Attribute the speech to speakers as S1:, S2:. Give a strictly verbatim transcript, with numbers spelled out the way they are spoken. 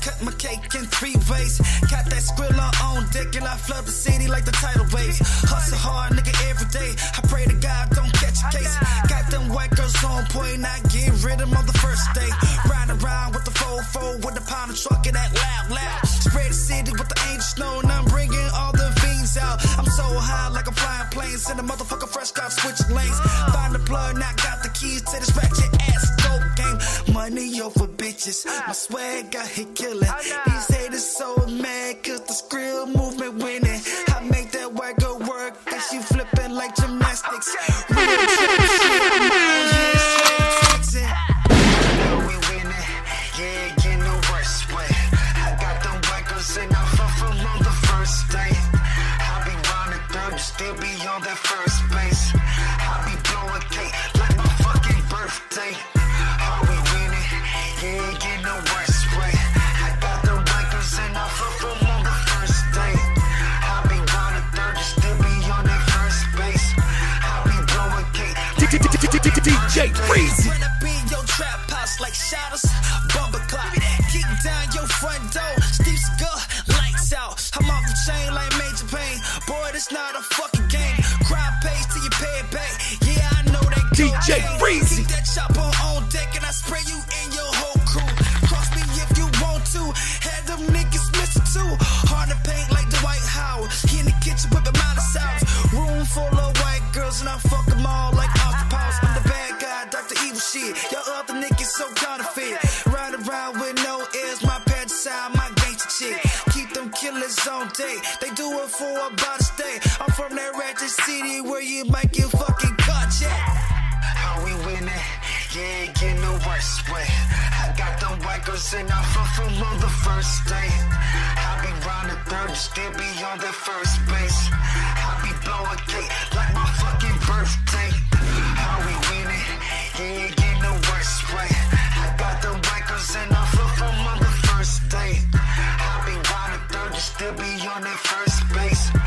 S1: cut my cake in three ways. Got that Skrill on deck and I flood the city like the tidal waves. Hustle hard, nigga, every day. I pray to God don't catch a case. Got them white girls on point, I get rid of them on the first day. Riding around with the four four with the pound of truck and that loud, loud. Spread the city with the angel snow and I'm bringing all the fiends out. I'm so high like I'm flying planes in the motherfucker fresh car switching lanes. Find the plug, now got the keys to this ratchet ass dope game. Money over bitches, my swag got hit killing. These haters so mad cause the Skrill movement winning. I make that white girl work and she flipping like gymnastics. Real shit,
S2: we winning, yeah, get no worse way. I got them white girls and I fuck from on the first day. I be rounding third, you still be on that first base. I be blowing cake like my fucking birthday. Are we winning? Yeah, get no worse way. I got the white girls and I fuck from on the first day. I be rounding third, you still be on that first base. I be blowing cake like
S3: D J reezy.
S1: When I be in your trap house like shadows, bumper clock. Kick down your front door, Steve Skull, lights out. I'm off the chain like Major Pain. Boy, this not a fucking game. Crime pays till you pay it back. Yeah, I know that
S3: D J reezy.
S1: Keep that chopper on deck and I spray you in your whole crew. Cross me if you want to. Had them niggas missing too. Hard to paint like the White House. He in the kitchen whipping modest house. Room full of white girls and I fuck them all like octopus. I'm the bad guy, Doctor Evil shit. Y'all other niggas so counterfeit. Ride around with no ears, my pet side, my gangster chick. Keep them killers on day. They do it for about a stay. I'm from that ratchet city where you might get fucking caught, yeah.
S2: How we winning? Yeah, get no worse way. I got them white girls and I fuck from on the first day. I be round the third, you still be on that first base. I be blowing cake like my fucking birthday. How we winning? Yeah, get no worse way. I got them white girls and I fuck from on the first day. I be round the third, you still be on that first base.